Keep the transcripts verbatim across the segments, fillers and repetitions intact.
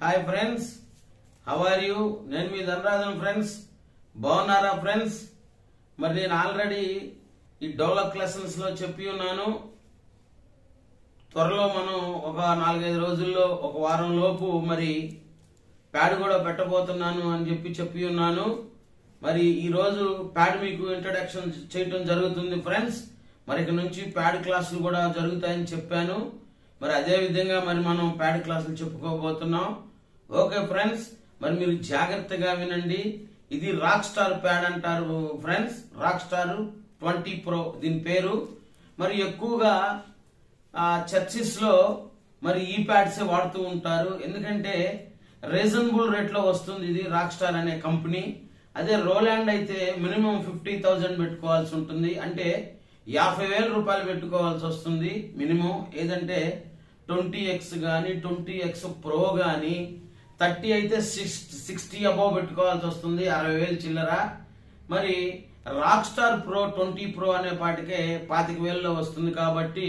Hi friends, how are you? నేను మీ Dhanarajan friends. బాగున్నారా ఫ్రెండ్స్? మరి నేను ఆల్రెడీ ఈ డెవలప్ లెసన్స్ లో చెప్పి ఉన్నాను. త్వరలో మనం ఒక నాలుగైదు రోజుల్లో ఒక వారం లోపు మరి ప్యాడ్ కూడా పెట్టబోతున్నాను అని చెప్పి చెప్పి ఉన్నాను. మరి ఈ రోజు ప్యాడ్ మీకు ఇంట్రడక్షన్ చేయటం జరుగుతుంది ఫ్రెండ్స్. మరి ఇక నుంచి ప్యాడ్ క్లాసులు కూడా జరుగుతాయని చెప్పాను. మరి అదే విధంగా మరి మనం ప్యాడ్ క్లాసులు చెప్పుకోబోతున్నాం. ఓకే ఫ్రెండ్స్, మరి మీరు జాగ్రత్తగా వినండి. ఇది రాక్ స్టార్ ప్యాడ్ అంటారు friends. Rock star twenty pro దీని పేరు. మరి ఎక్కువగా చర్చిస్ లో మరి ఈ ప్యాడ్స్ వాడుతూ ఉంటారు. ఎందుకంటే రీజనబుల్ రేట్ లో వస్తుంది ఇది రాక్ స్టార్ అనే కంపెనీ. అదే రోలాండ్ అయితే మినిమం ఫిఫ్టీ థౌజండ్ పెట్టుకోవాల్సి ఉంటుంది. అంటే యాభై వేల రూపాయలు పెట్టుకోవాల్సి వస్తుంది మినిమం. ఏదంటే ట్వంటీ ఎక్స్ గానీ ట్వంటీ ఎక్స్ ప్రో గానీ థర్టీ అయితే సిక్స్ సిక్స్టీ అబౌవ్ పెట్టుకోవాల్సి వస్తుంది, అరవై వేలు చిల్లర. మరి rock star pro twenty pro అనే పాటికే పాతిక వేలలో వస్తుంది. కాబట్టి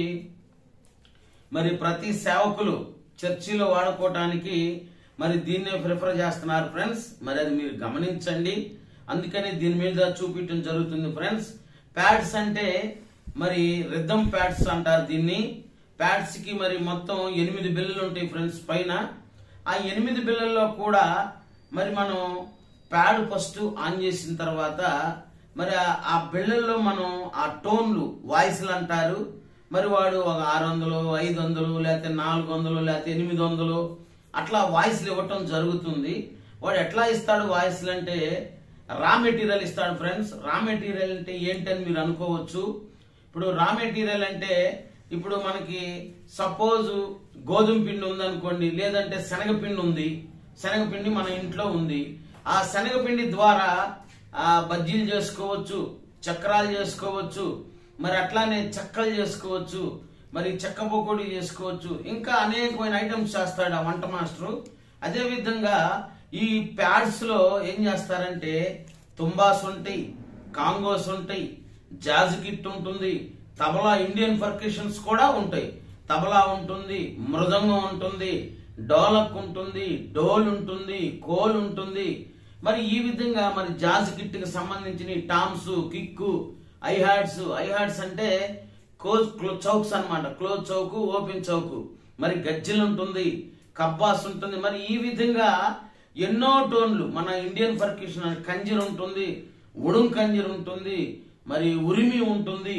మరి ప్రతి సేవకులు చర్చిలో వాడుకోవటానికి మరి దీన్నే ప్రిఫర్ చేస్తున్నారు ఫ్రెండ్స్. మరి అది మీరు గమనించండి. అందుకని దీని మీద చూపించడం జరుగుతుంది ఫ్రెండ్స్. ప్యాడ్స్ అంటే మరి రిథమ్ ప్యాడ్స్ అంటారు దీన్ని. ప్యాడ్స్ కి మరి మొత్తం ఎనిమిది బిల్లలు ఉంటాయి ఫ్రెండ్స్ పైన. ఆ ఎనిమిది బిల్లల్లో కూడా మరి మనం ప్యాడ్ ఫస్ట్ ఆన్ చేసిన తర్వాత మరి ఆ బిళ్ళల్లో మనం ఆ టోన్లు వాయిస్లు అంటారు. మరి వాడు ఒక ఆరు వందలు ఐదు వందలు లేకపోతే నాలుగు వందలు లేకపోతే ఎనిమిది వందలు అట్లా వాయిస్లు ఇవ్వటం జరుగుతుంది. వాడు ఎట్లా ఇస్తాడు వాయిస్లు అంటే రా మెటీరియల్ ఇస్తాడు ఫ్రెండ్స్. రా మెటీరియల్ అంటే ఏంటని మీరు అనుకోవచ్చు. ఇప్పుడు రా మెటీరియల్ అంటే ఇప్పుడు మనకి సపోజ్ గోధుమ పిండి ఉందనుకోండి, లేదంటే శనగపిండి ఉంది. శనగపిండి మన ఇంట్లో ఉంది. ఆ శనగపిండి ద్వారా ఆ బజ్జీలు చేసుకోవచ్చు, చక్రాలు చేసుకోవచ్చు, మరి అట్లానే చెక్కలు చేసుకోవచ్చు, మరి చెక్క పకోడీ చేసుకోవచ్చు, ఇంకా అనేకమైన ఐటమ్స్ చేస్తాడు ఆ వంట మాస్టరు. అదే విధంగా ఈ ప్యాడ్స్ లో ఏం చేస్తారంటే తుంబాస్ ఉంటాయి, కాంగోస్ ఉంటాయి, జాజ్ కిట్ ఉంటుంది, తబలా ఇండియన్ పర్కషన్స్ కూడా ఉంటాయి. తబలా ఉంటుంది, మృదంగం ఉంటుంది, డోలక్ ఉంటుంది, డోల్ ఉంటుంది, కోల్ ఉంటుంది. మరి ఈ విధంగా మరి జాజ్ కిట్ కి సంబంధించిన toms, kick, hi hats hi hats అంటే క్లోజ్ చౌక్స్ అనమాట. క్లోజ్ చౌకు, ఓపెన్ చౌకు, మరి గజ్జెలు ఉంటుంది, కబ్బాస్ ఉంటుంది. మరి ఈ విధంగా ఎన్నో టోన్లు మన ఇండియన్ పర్కషన్ కంజీర్ ఉంటుంది, ఉడుం కంజీర్ ఉంటుంది, మరి ఉరిమి ఉంటుంది.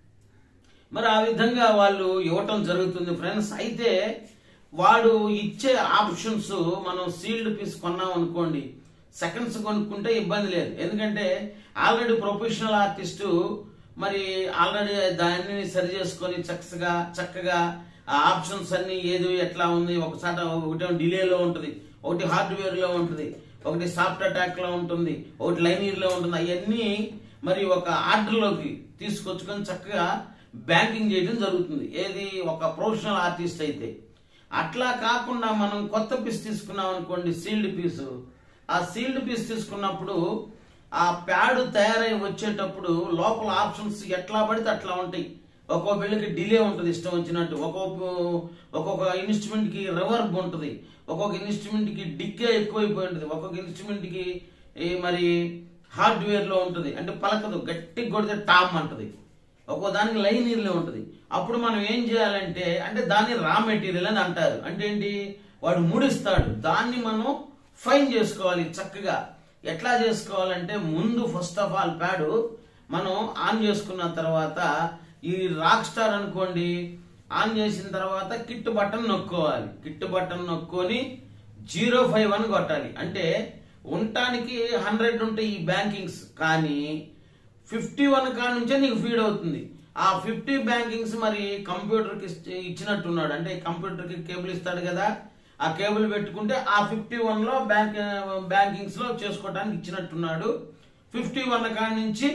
మరి ఆ విధంగా వాళ్ళు ఇవ్వటం జరుగుతుంది ఫ్రెండ్స్. అయితే వాడు ఇచ్చే ఆప్షన్స్ మనం సీల్డ్ పీస్ కొన్నాం అనుకోండి, సెకండ్స్ కొనుక్కుంటే ఇబ్బంది లేదు. ఎందుకంటే ఆల్రెడీ ప్రొఫెషనల్ ఆర్టిస్టు మరి ఆల్రెడీ దాన్ని సరి చేసుకొని చక్కగా చక్కగా ఆ ఆప్షన్స్ అన్ని ఏది ఎట్లా ఉంది, ఒకసారి ఒకటి డిలేలో ఉంటుంది, ఒకటి హార్డ్వేర్ లో ఉంటుంది, ఒకటి సాఫ్ట్ అటాక్ లో ఉంటుంది, ఒకటి లైనీర్ లో ఉంటుంది. అవన్నీ మరి ఒక ఆర్డర్ లోకి తీసుకొచ్చుకొని చక్కగా బ్యాంకింగ్ చేయడం జరుగుతుంది. ఏది ఒక ప్రొఫెషనల్ ఆర్టిస్ట్ అయితే. అట్లా కాకుండా మనం కొత్త పీస్ తీసుకున్నాం అనుకోండి, సీల్డ్ పీసు. ఆ సీల్డ్ పీస్ తీసుకున్నప్పుడు ఆ ప్యాడ్ తయారై వచ్చేటప్పుడు లోపల ఆప్షన్స్ ఎట్లా పడితే అట్లా ఉంటాయి. ఒక్కో బిళ్ళకి డిలే ఉంటుంది ఇష్టం వచ్చినట్టు, ఒక్కొక్క ఒక్కొక్క ఇన్స్ట్రుమెంట్ కి రివర్బ్ ఉంటుంది, ఒక్కొక్క ఇన్స్ట్రుమెంట్ కి డిక్కే ఎక్కువైపోయి ఉంటుంది, ఒక్కొక్క ఇన్స్ట్రుమెంట్ కి మరి హార్డ్వేర్ లో ఉంటుంది, అంటే పలకదు, గట్టిగా కొడితే టామ్ అంటది, ఒక్కో దానికి లైనీర్లో ఉంటుంది. అప్పుడు మనం ఏం చేయాలంటే అంటే దాన్ని రా మెటీరియల్ అని అంటారు. అంటే ఏంటి, వాడు ముడిస్తాడు, దాన్ని మనం ఫైన్ చేసుకోవాలి చక్కగా. ఎట్లా చేసుకోవాలంటే ముందు ఫస్ట్ ఆఫ్ ఆల్ ప్యాడ్ మనం ఆన్ చేసుకున్న తర్వాత ఈ రాక్ స్టార్ అనుకోండి, ఆన్ చేసిన తర్వాత కిట్ బటన్ నొక్కోవాలి. కిట్ బటన్ నొక్కొని జీరో ఫైవ్ అని కొట్టాలి. అంటే ఉండటానికి హండ్రెడ్ ఉంటాయి ఈ బ్యాంకింగ్స్, కానీ ఫిఫ్టీ వన్ కాడ నుంచే నీకు ఫీడ్ అవుతుంది. ఆ ఫిఫ్టీ బ్యాంకింగ్స్ మరి కంప్యూటర్ కి ఇచ్చినట్టున్నాడు. అంటే కంప్యూటర్ కి కేబుల్ ఇస్తాడు కదా, ఆ కేబుల్ పెట్టుకుంటే ఆ ఫిఫ్టీ వన్ లో బ్యాంక్ బ్యాంకింగ్స్ లో చేసుకోవడానికి ఇచ్చినట్టున్నాడు. ఫిఫ్టీ వన్ కాడ నుంచి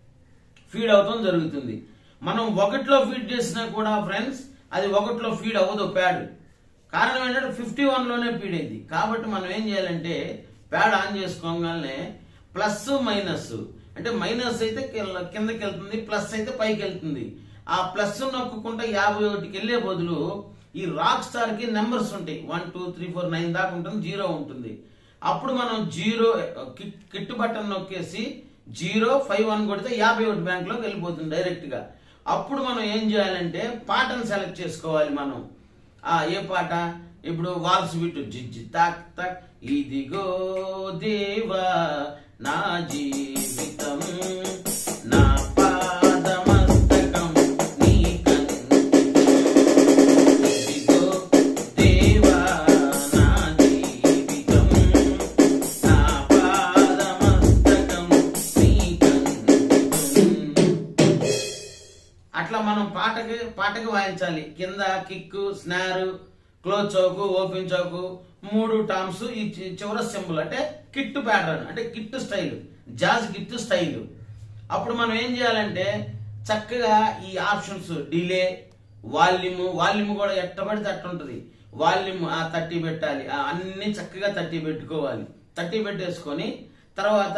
ఫీడ్ అవటం జరుగుతుంది. మనం ఒకటిలో ఫీడ్ చేసినా కూడా ఫ్రెండ్స్ అది ఒకటిలో ఫీడ్ అవ్వదు ప్యాడ్. కారణం ఏంటంటే ఫిఫ్టీ వన్ లోనే ఫీడ్ అయింది. కాబట్టి మనం ఏం చేయాలంటే ప్యాడ్ ఆన్ చేసుకోగానే ప్లస్ మైనస్, అంటే మైనస్ అయితే కిందకి వెళ్తుంది, ప్లస్ అయితే పైకి వెళ్తుంది. ఆ ప్లస్ నొక్కుంటే యాభై ఒకటికి వెళ్లే బదులు ఈ రాక్ స్టార్ కి నెంబర్స్ ఉంటాయి, one two three four nine దాకా ఉంటుంది, జీరో ఉంటుంది. అప్పుడు మనం జీరో కిట్ బటన్ నొక్కేసి జీరో ఫైవ్ వన్ కొడితే యాభై ఒకటి బ్యాంక్ లోకి వెళ్ళిపోతుంది డైరెక్ట్ గా. అప్పుడు మనం ఏం చేయాలంటే పాటను సెలెక్ట్ చేసుకోవాలి మనం. ఆ ఏ పాట? ఇప్పుడు వాల్స్ బిట్టు జిజ్జి తాక్ తాక్ ఇదిగో దేవా నా జీవితం నా పాదమస్తకం నీకంకితం ఇదిగో దేవా నా జీవితం నా పాదమస్తకం నీకంకితం. అట్లా మనం పాటకి పాటకి వాయించాలి. కింద kick, snare, close choke, open choke, మూడు టామ్స్, ఈ చివర సింబల్ అంటే కిట్ ప్యాటర్న్ అంటే kit style, jazz kit style. అప్పుడు మనం ఏం చేయాలంటే చక్కగా ఈ ఆప్షన్స్ డిలే, వాల్యూమ్, వాల్యూమ్ కూడా ఎట్టబడితే అట్టుంటది, వాల్యూమ్ ఆ థర్టీ పెట్టాలి, అన్ని చక్కగా థర్టీ పెట్టుకోవాలి. థర్టీ పెట్టేసుకొని తర్వాత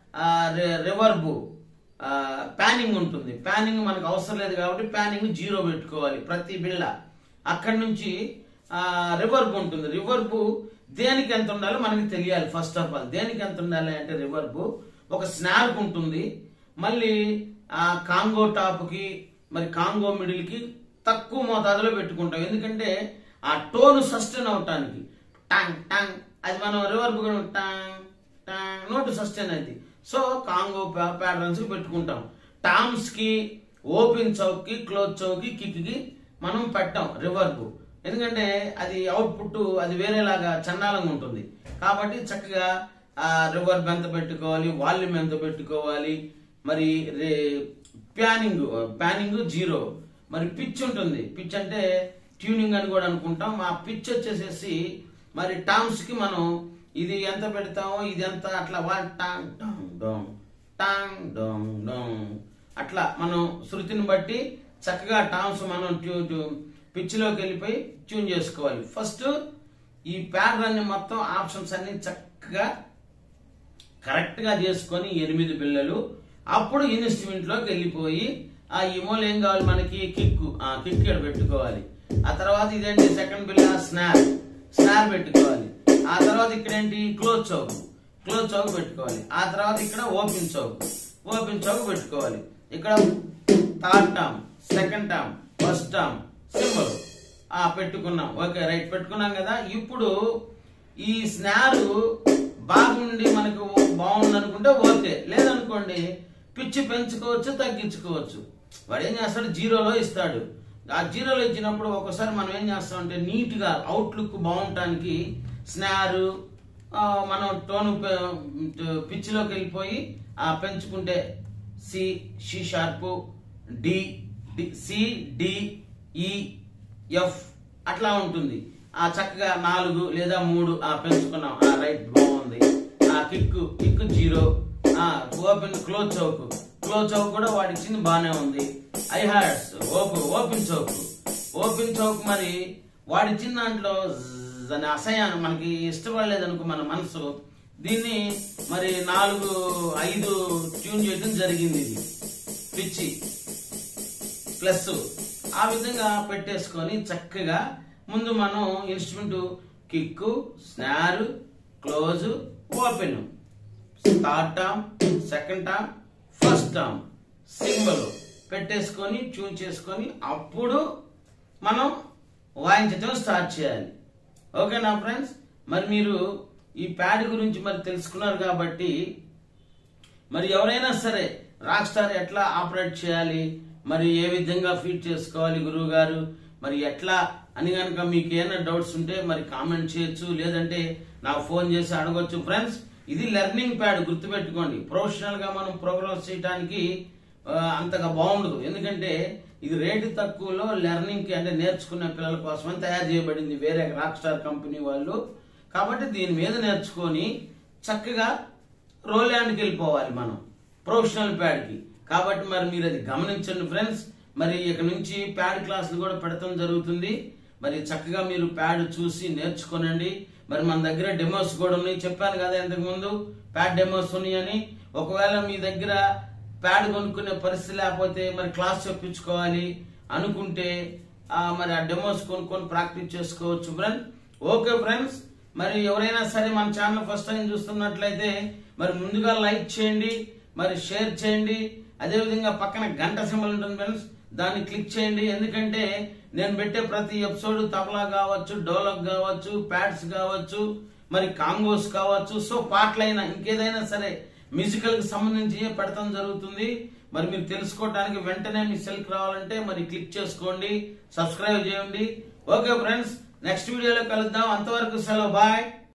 రివర్బ్, ప్యానింగ్ ఉంటుంది. ప్యానింగ్ మనకు అవసరం లేదు కాబట్టి ప్యానింగ్ జీరో పెట్టుకోవాలి ప్రతి బిళ్ళ. అక్కడి నుంచి రివర్బ్ ఉంటుంది. రివర్బ్ దేనికి ఎంత ఉండాలో మనకి తెలియాలి. ఫస్ట్ ఆఫ్ ఆల్ దేనికి ఎంత ఉండాలి అంటే రివర్బ్ ఒక స్నార్ ఉంటుంది, మళ్ళీ ఆ కాంగో టాప్ కి మరి కాంగో మిడిల్ కి తక్కువ మోతాదులో పెట్టుకుంటాం. ఎందుకంటే ఆ టోన్ సస్టైన్ అవటానికి. టాంగ్ టాంగ్ అది మనం రివర్బ్ టాంగ్ టాంగ్ నోటు సస్టైన్ అయింది. సో కాంగో ప్యాటర్న్స్ కి పెట్టుకుంటాం. టామ్స్ కి, ఓపెన్ చౌక్ కి, క్లోజ్ చౌక్ కి, కిక్ కి మనం పెట్టాం రివర్బ్. ఎందుకంటే అది అవుట్పుట్ అది వేరేలాగా చండాలంగా ఉంటుంది. కాబట్టి చక్కగా రివర్బ్ ఎంత పెట్టుకోవాలి, వాల్యూమ్ ఎంత పెట్టుకోవాలి, మరి ప్యానింగ్ ప్యానింగ్ జీరో. మరి పిచ్ ఉంటుంది. పిచ్ అంటే ట్యూనింగ్ అని కూడా అనుకుంటాం. ఆ పిచ్ వచ్చేసేసి మరి టామ్స్ కి మనం ఇది ఎంత పెడతామో ఇది ఎంత అట్లా వన్ టాంగ్ డాంగ్ డోంగ్ టాంగ్ డోంగ్ డోంగ్ అట్లా మనం శృతిని బట్టి చక్కగా టామ్స్ మనం ట్యూ పిచ్ లోకి వెళ్ళిపోయి ట్యూన్ చేసుకోవాలి. ఫస్ట్ ఈ ప్యాటర్న్ మొత్తం ఆప్షన్స్ అన్ని చక్కగా కరెక్ట్ గా చేసుకొని ఎనిమిది బిళ్ళలు అప్పుడు ఇన్స్ట్రుమెంట్ లోకి వెళ్ళిపోయి ఆ ఇమోలు ఏం కావాలి మనకి కిక్ ఆ కిక్ ఇక్కడ పెట్టుకోవాలి. ఆ తర్వాత ఇదేంటి సెకండ్ బిల్ల స్నార్ స్నార్ పెట్టుకోవాలి. ఆ తర్వాత ఇక్కడ ఏంటి క్లోజ్ చౌక్ క్లోజ్ చౌక్ పెట్టుకోవాలి. ఆ తర్వాత ఇక్కడ ఓపెన్ చౌక్ ఓపెన్ చౌక్ పెట్టుకోవాలి. ఇక్కడ third tom, second tom, first tom cymbal ఆ పెట్టుకున్నాం. ఓకే రైట్ పెట్టుకున్నాం కదా. ఇప్పుడు ఈ స్నారు బాగుండి మనకు బాగుంది అనుకుంటే ఓకే, లేదనుకోండి పిచ్చి పెంచుకోవచ్చు, తగ్గించుకోవచ్చు. వాడు ఏం చేస్తాడు జీరోలో ఇస్తాడు. ఆ జీరోలో ఇచ్చినప్పుడు ఒకసారి మనం ఏం చేస్తామంటే నీట్ గా అవుట్లుక్ బాగుండటానికి స్నారు మనం టోన్ పిచ్ లోకి వెళ్ళిపోయి ఆ పెంచుకుంటే C C sharp D C D E F అట్లా ఉంటుంది. ఆ చక్కగా నాలుగు లేదా మూడు ఆ పెంచుకున్నాం. ఆ రైట్ బాగుంది. ఆ కిక్ కిక్ జీరో. ఆ open close choke close choke కూడా వాడి ఇచ్చింది బానే ఉంది. Hi hats open open choke open choke మరి వాడి ఇచ్చిన దాంట్లో దాని అసహ్యాన్ని మనకి ఇష్టపడలేదనుకో మన మనసు, దీన్ని మరి నాలుగు ఐదు ట్యూన్ చేయడం జరిగింది. ఇది పిచ్చి ప్లస్ ఆ విధంగా పెట్టేసుకొని చక్కగా ముందు మనం instrument kick, snare, close, open, third tom, second tom, first tom cymbal పెట్టేసుకొని ట్యూన్ చేసుకొని అప్పుడు మనం వాయించడం స్టార్ట్ చేయాలి. ఓకేనా ఫ్రెండ్స్? మరి మీరు ఈ ప్యాడ్ గురించి మరి తెలుసుకున్నారు కాబట్టి మరి ఎవరైనా సరే రాక్ స్టార్ ఎట్లా ఆపరేట్ చేయాలి, మరి ఏ విధంగా ఫీడ్ చేసుకోవాలి గురువు గారు, మరి ఎట్లా అని కనుక మీకు ఏమైనా డౌట్స్ ఉంటే మరి కామెంట్ చేయొచ్చు, లేదంటే నాకు ఫోన్ చేసి అడగొచ్చు. ఫ్రెండ్స్ ఇది లెర్నింగ్ ప్యాడ్, గుర్తుపెట్టుకోండి. ప్రొఫెషనల్ గా మనం ప్రోగ్రామ్స్ చేయడానికి అంతగా బాగుండదు. ఎందుకంటే ఇది రేటు తక్కువలో లెర్నింగ్ కి అంటే నేర్చుకునే పిల్లల కోసమని తయారు చేయబడింది వేరే రాక్ స్టార్ కంపెనీ వాళ్ళు. కాబట్టి దీని మీద నేర్చుకొని చక్కగా రోల్ హ్యాండ్కి వెళ్ళిపోవాలి మనం ప్రొఫెషనల్ ప్యాడ్ కి. కాబట్టి మరి మీరు అది గమనించండి ఫ్రెండ్స్. మరి ఇక నుంచి ప్యాడ్ క్లాసులు కూడా పెడతాం జరుగుతుంది. మరి చక్కగా మీరు ప్యాడ్ చూసి నేర్చుకోనండి. మరి మన దగ్గర డెమోస్ కూడా ఉన్నాయి, చెప్పాను కదా ఇంతకు ముందు ప్యాడ్ డెమోస్ ఉన్నాయని. ఒకవేళ మీ దగ్గర ప్యాడ్ కొనుక్కునే పరిస్థితి లేకపోతే మరి క్లాస్ చెప్పించుకోవాలి అనుకుంటే మరి ఆ డెమోస్ కొనుక్కొని ప్రాక్టీస్ చేసుకోవచ్చు ఫ్రెండ్స్. ఓకే ఫ్రెండ్స్, మరి ఎవరైనా సరే మన ఛానల్ ఫస్ట్ టైం చూస్తున్నట్లయితే మరి ముందుగా లైక్ చేయండి, మరి షేర్ చేయండి. అదేవిధంగా పక్కన గంట సింబల్ ఉంటుంది ఫ్రెండ్స్, దాన్ని క్లిక్ చేయండి. ఎందుకంటే నేను పెట్టే ప్రతి ఎపిసోడ్ తబలా కావచ్చు, డోలక్ కావచ్చు, ప్యాడ్స్ కావచ్చు, మరి కాంగోస్ కావచ్చు, సో పాటలైనా ఇంకేదైనా సరే మ్యూజికల్ కి సంబంధించి పెడతాం జరుగుతుంది. మరి మీరు తెలుసుకోవడానికి వెంటనే మీ సెల్కి రావాలంటే మరి క్లిక్ చేసుకోండి, సబ్స్క్రైబ్ చేయండి. ఓకే ఫ్రెండ్స్, నెక్స్ట్ వీడియోలో కలుద్దాం. అంతవరకు సెలవు, బాయ్.